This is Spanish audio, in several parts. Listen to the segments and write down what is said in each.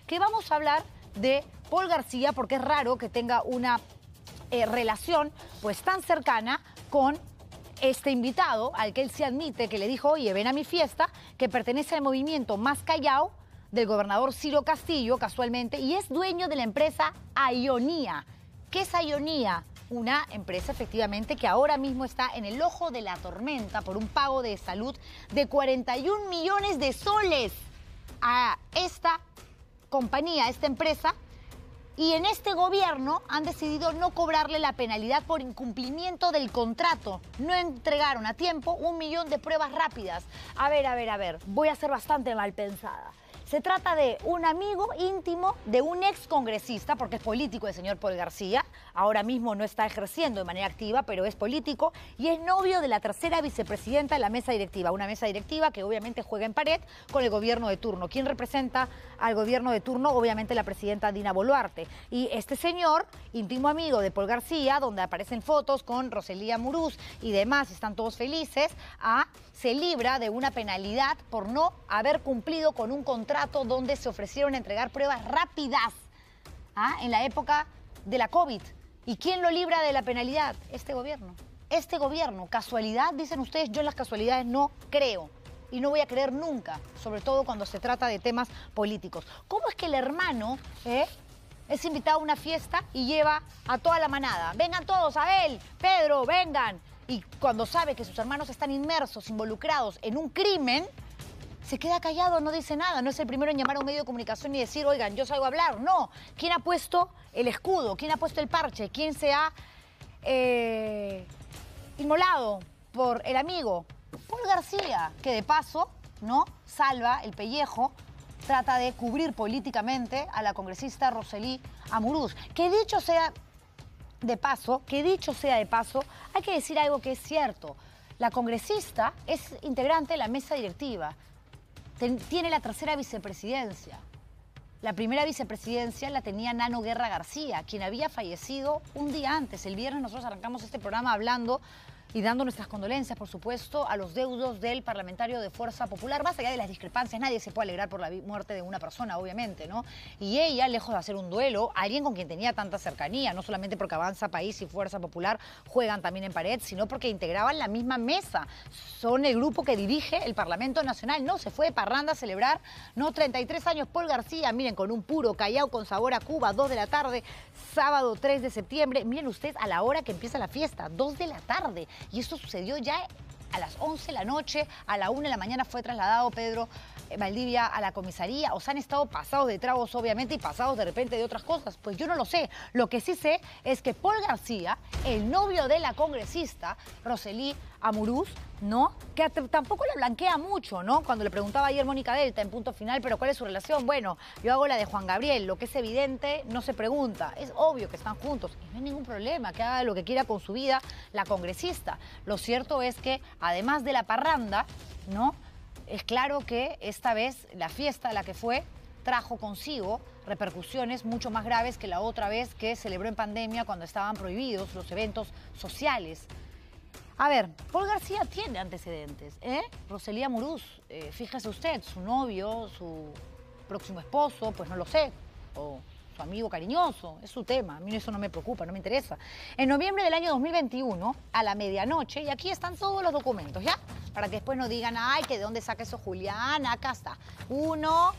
que vamos a hablar de Paul García, porque es raro que tenga una relación pues tan cercana con este invitado, al que él se admite que le dijo, oye, ven a mi fiesta, que pertenece al movimiento Más Callao del gobernador Ciro Castillo, casualmente, y es dueño de la empresa Aionía. ¿Qué es Aionía? Una empresa, efectivamente, que ahora mismo está en el ojo de la tormenta por un pago de salud de 41 millones de soles a esta compañía, a esta empresa. Y en este gobierno han decidido no cobrarle la penalidad por incumplimiento del contrato. No entregaron a tiempo 1 millón de pruebas rápidas. A ver, voy a ser bastante mal pensada. Se trata de un amigo íntimo de un ex congresista, porque es político el señor Paul García. Ahora mismo no está ejerciendo de manera activa, pero es político. Y es novio de la tercera vicepresidenta de la mesa directiva. Una mesa directiva que obviamente juega en pared con el gobierno de turno. ¿Quién representa al gobierno de turno? Obviamente la presidenta Dina Boluarte. Y este señor, íntimo amigo de Paul García, donde aparecen fotos con Roselía Amurús y demás, están todos felices, se libra de una penalidad por no haber cumplido con un contrato donde se ofrecieron a entregar pruebas rápidas en la época de la COVID. ¿Y quién lo libra de la penalidad? Este gobierno. Este gobierno. ¿Casualidad? Dicen ustedes, yo en las casualidades no creo. Y no voy a creer nunca, sobre todo cuando se trata de temas políticos. ¿Cómo es que el hermano es invitado a una fiesta y lleva a toda la manada? Vengan todos, Abel, Pedro, vengan. Y cuando sabe que sus hermanos están inmersos, involucrados en un crimen, se queda callado, no dice nada. No es el primero en llamar a un medio de comunicación y decir, oigan, yo salgo a hablar. No. ¿Quién ha puesto el escudo? ¿Quién ha puesto el parche? ¿Quién se ha inmolado por el amigo? Paul García, que de paso, ¿no?, salva el pellejo, trata de cubrir políticamente a la congresista Roselía Amurús. Que dicho sea de paso, hay que decir algo que es cierto. La congresista es integrante de la mesa directiva. Tiene la tercera vicepresidencia. La primera vicepresidencia la tenía Nano Guerra García, quien había fallecido un día antes. El viernes nosotros arrancamos este programa hablando y dando nuestras condolencias, por supuesto, a los deudos del parlamentario de Fuerza Popular. Más allá de las discrepancias, nadie se puede alegrar por la muerte de una persona, obviamente, ¿no? Y ella, lejos de hacer un duelo, alguien con quien tenía tanta cercanía, no solamente porque Avanza País y Fuerza Popular juegan también en pared, sino porque integraban la misma mesa. Son el grupo que dirige el Parlamento Nacional. No, se fue de parranda a celebrar, ¿no? 33 años Paul García, miren, con un puro Callao con sabor a Cuba, 2 de la tarde, sábado 3 de septiembre. Miren ustedes a la hora que empieza la fiesta, 2 de la tarde. Y esto sucedió ya a las 11 de la noche, a la 1 de la mañana fue trasladado Pedro Valdivia a la comisaría. O sea, han estado pasados de tragos, obviamente, y pasados de repente de otras cosas. Pues yo no lo sé. Lo que sí sé es que Paul García, el novio de la congresista Roselía Amurús, ¿no?, que tampoco le blanquea mucho, ¿no? Cuando le preguntaba ayer Mónica Delta en Punto Final, ¿pero cuál es su relación? Bueno, yo hago la de Juan Gabriel. Lo que es evidente no se pregunta. Es obvio que están juntos y no hay ningún problema, que haga lo que quiera con su vida la congresista. Lo cierto es que, además de la parranda, ¿no?, es claro que esta vez la fiesta a la que fue trajo consigo repercusiones mucho más graves que la otra vez que celebró en pandemia, cuando estaban prohibidos los eventos sociales. A ver, Paul García tiene antecedentes, Roselía Amurús, fíjese usted, su novio, su próximo esposo, pues no lo sé, o su amigo cariñoso, es su tema, a mí eso no me preocupa, no me interesa. En noviembre del año 2021, a la medianoche, y aquí están todos los documentos, ¿ya? Para que después no digan, ay, que de dónde saca eso Julián, acá está. 1,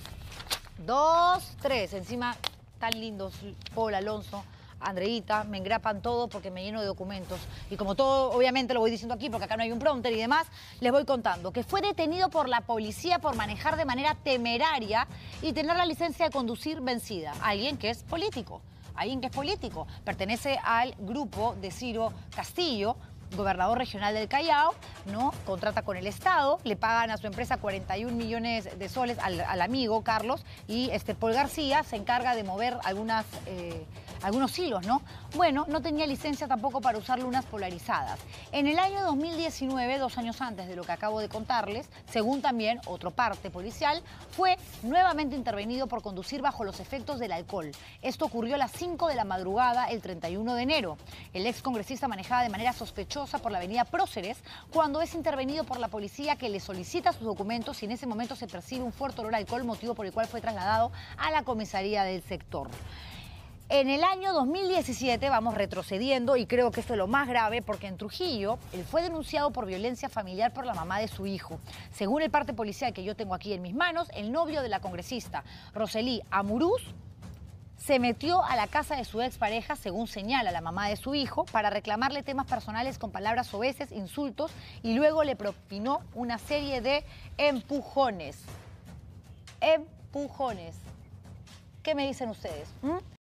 2, 3, encima tan lindos, Paul, Alonso, Andreita, me engrapan todo porque me lleno de documentos. Y como todo, obviamente lo voy diciendo aquí porque acá no hay un prompter y demás, les voy contando que fue detenido por la policía por manejar de manera temeraria y tener la licencia de conducir vencida. Alguien que es político, pertenece al grupo de Ciro Castillo, gobernador regional del Callao, ¿no? Contrata con el Estado, le pagan a su empresa 41 millones de soles al amigo Carlos, y Paul García se encarga de mover algunos hilos, ¿no? Bueno, no tenía licencia tampoco para usar lunas polarizadas. En el año 2019, 2 años antes de lo que acabo de contarles, según también otro parte policial, fue nuevamente intervenido por conducir bajo los efectos del alcohol. Esto ocurrió a las 5 de la madrugada el 31 de enero. El ex congresista manejaba de manera sospechosa Mendoza por la avenida Próceres cuando es intervenido por la policía que le solicita sus documentos y en ese momento se percibe un fuerte olor a alcohol, motivo por el cual fue trasladado a la comisaría del sector. En el año 2017, vamos retrocediendo, y creo que esto es lo más grave, porque en Trujillo, él fue denunciado por violencia familiar por la mamá de su hijo. Según el parte policial que yo tengo aquí en mis manos, el novio de la congresista, Rosely Amuruz, se metió a la casa de su expareja, según señala la mamá de su hijo, para reclamarle temas personales con palabras soeces, insultos, y luego le propinó una serie de empujones. Empujones. ¿Qué me dicen ustedes?